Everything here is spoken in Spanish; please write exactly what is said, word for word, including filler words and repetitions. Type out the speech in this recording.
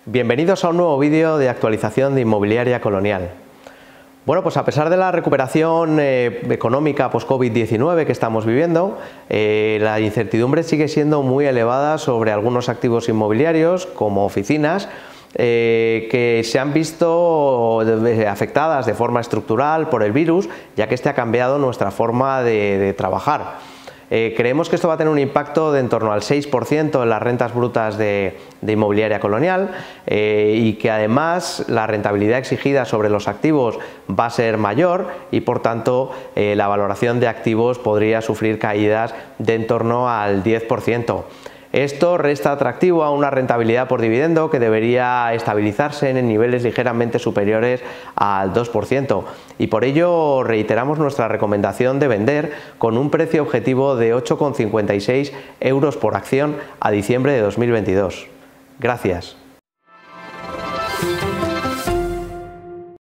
Bienvenidos a un nuevo vídeo de actualización de Inmobiliaria Colonial. Bueno, pues a pesar de la recuperación eh, económica post-COVID diecinueve que estamos viviendo, eh, la incertidumbre sigue siendo muy elevada sobre algunos activos inmobiliarios como oficinas, Eh, que se han visto afectadas de forma estructural por el virus, ya que este ha cambiado nuestra forma de, de trabajar. Eh, creemos que esto va a tener un impacto de en torno al seis por ciento en las rentas brutas de, de Inmobiliaria Colonial eh, y que además la rentabilidad exigida sobre los activos va a ser mayor y por tanto eh, la valoración de activos podría sufrir caídas de en torno al diez por ciento. Esto resta atractivo a una rentabilidad por dividendo que debería estabilizarse en niveles ligeramente superiores al dos por ciento y por ello reiteramos nuestra recomendación de vender con un precio objetivo de ocho coma cincuenta y seis euros por acción a diciembre de dos mil veintidós. Gracias.